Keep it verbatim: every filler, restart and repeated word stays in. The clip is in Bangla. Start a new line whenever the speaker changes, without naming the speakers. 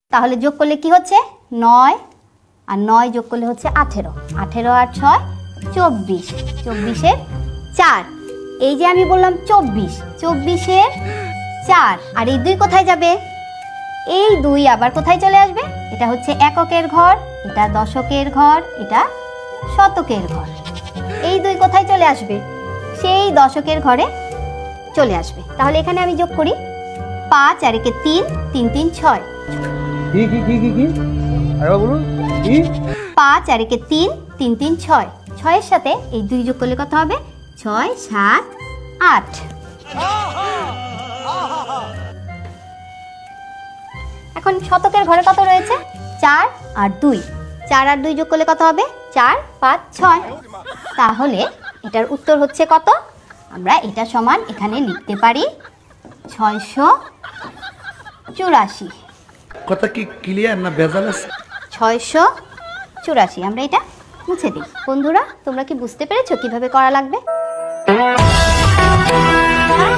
তাহলে যোগ করলে কি হচ্ছে নয়, আর নয় যোগ করলে হচ্ছে আঠেরো, আঠেরো আর ছয় চব্বিশ, চব্বিশের চার। এই যে আমি বললাম চব্বিশ, চব্বিশের চার, আর এই দুই কোথায় যাবে? এই দুই আবার কোথায় চলে আসবে? এটা হচ্ছে এককের ঘর, এটা দশকের ঘর, এটা শতকের ঘর। এই দুই কোথায় চলে আসবে? সেই দশকের ঘরে চলে আসবে। তাহলে এখানে আমি যোগ করি পাঁচ আর একে তিন, তিন তিন ছয়।
কি কি কি কি কি আরেকবার বলুন। কি?
পাঁচ আর একে তিন, তিন তিন ছয়। ছয়ের সাথে এই দুই যোগ করলে কত হবে? ছয় সাত আট। এখন শতকের ঘরে কত রয়েছে? চার আর দুই। চার আর দুই যোগ করলে কত হবে? চার পাঁচ ছয়। তাহলে এটার উত্তর হচ্ছে কত? আমরা এটা সমান এখানে লিখতে পারি ছয়শো চুরাশি।
কথা কি ক্লিয়ার না ভেজাল আছে?
ছয়শো চুরাশি। আমরা এটা মুছে দিই। বন্ধুরা, তোমরা কি বুঝতে পেরেছো কিভাবে করা লাগবে?